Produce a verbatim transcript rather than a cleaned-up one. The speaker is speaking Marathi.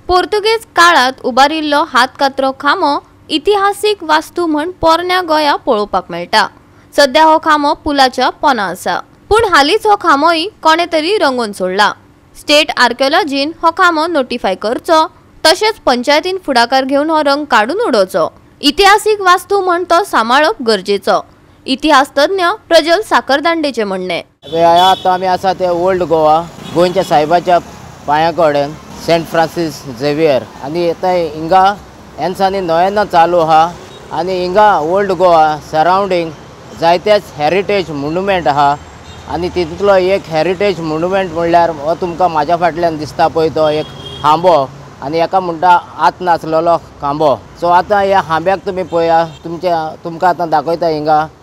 पोर्तुगेज काळात उबारिल्लो हातकात्रो खांबो इतिहासीक वास्तू म्हण पोरण्या गोया पळोवपाक मेळटा। सध्या हो खांबो पुलाच्या पोना आसा, पूण हालींच हो खांबोय कोणे तरी रंगोवन सोडला। स्टेट आर्किओलॉजीन हो खांबो नोटिफाय करचो, तशेंच पंचायतीन फुडाकार घेवन हो रंग काडून उडोवचो। इतिहासीक वास्तू म्हण तो सांबाळप गरजेचो, इतिहास तज्ञ प्रज्वल साखरदांडेचे म्हणणे। आता आमी आसा ते ओल्ड गोवा, गोंयच्या सायबाच्या पांया कडेन सेंट फ्रांसीस झेवियर आनी थंय हिंगा एन्सांनी नव्यान चालू आहा आनी हिंगा ओल्ड गोवा सरावंडींग जायतेच हेरिटेज मोन्युमेंट आहा आनी तितूंतलो एक हेरिटेज मोन्युमेंट म्हणल्यार हो तुमकां म्हाज्या फाटल्यान दिसता पळय तो एक खांबो आनी एका म्हणटा आत नाचलेलो खांबो। सो आतां ह्या खांब्याक तुमी पळया, तुमच्या तुमकां आतां दाखयता हिंगा